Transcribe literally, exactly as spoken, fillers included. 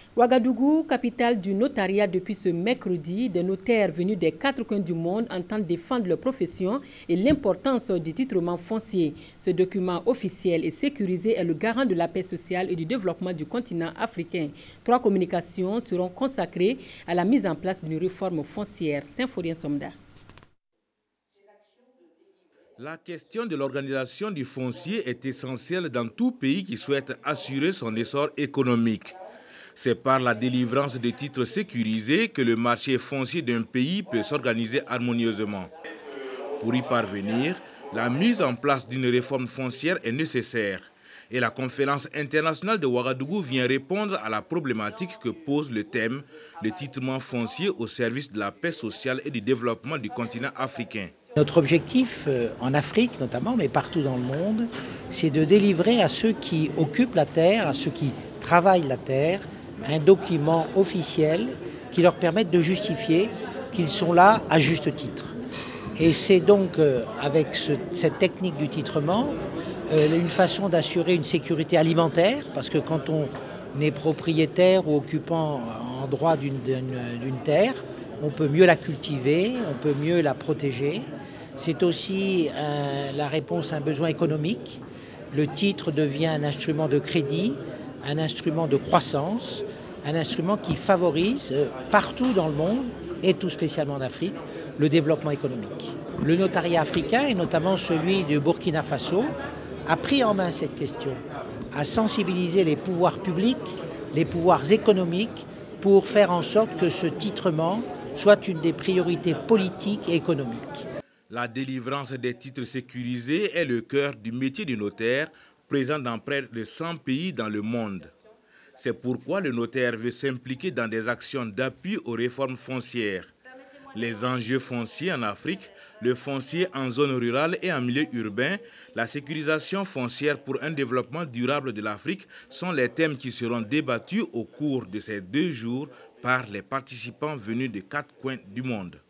Ouagadougou, capitale du notariat depuis ce mercredi, des notaires venus des quatre coins du monde entendent défendre leur profession et l'importance du titrement foncier. Ce document officiel et sécurisé est le garant de la paix sociale et du développement du continent africain. Trois communications seront consacrées à la mise en place d'une réforme foncière. Symphorien Somda. La question de l'organisation du foncier est essentielle dans tout pays qui souhaite assurer son essor économique. C'est par la délivrance de titres sécurisés que le marché foncier d'un pays peut s'organiser harmonieusement. Pour y parvenir, la mise en place d'une réforme foncière est nécessaire. Et la conférence internationale de Ouagadougou vient répondre à la problématique que pose le thème « Le titrement foncier au service de la paix sociale et du développement du continent africain ». Notre objectif en Afrique notamment, mais partout dans le monde, c'est de délivrer à ceux qui occupent la terre, à ceux qui travaillent la terre, un document officiel qui leur permette de justifier qu'ils sont là à juste titre. Et c'est donc euh, avec ce, cette technique du titrement euh, une façon d'assurer une sécurité alimentaire, parce que quand on est propriétaire ou occupant en droit d'une d'une terre, on peut mieux la cultiver, on peut mieux la protéger. C'est aussi euh, la réponse à un besoin économique. Le titre devient un instrument de crédit, un instrument de croissance, un instrument qui favorise euh, partout dans le monde, et tout spécialement en Afrique, le développement économique. Le notariat africain, et notamment celui du Burkina Faso, a pris en main cette question, a sensibilisé les pouvoirs publics, les pouvoirs économiques, pour faire en sorte que ce titrement soit une des priorités politiques et économiques. La délivrance des titres sécurisés est le cœur du métier du notaire, présent dans près de cent pays dans le monde. C'est pourquoi le notaire veut s'impliquer dans des actions d'appui aux réformes foncières. Les enjeux fonciers en Afrique, le foncier en zone rurale et en milieu urbain, la sécurisation foncière pour un développement durable de l'Afrique sont les thèmes qui seront débattus au cours de ces deux jours par les participants venus des quatre coins du monde.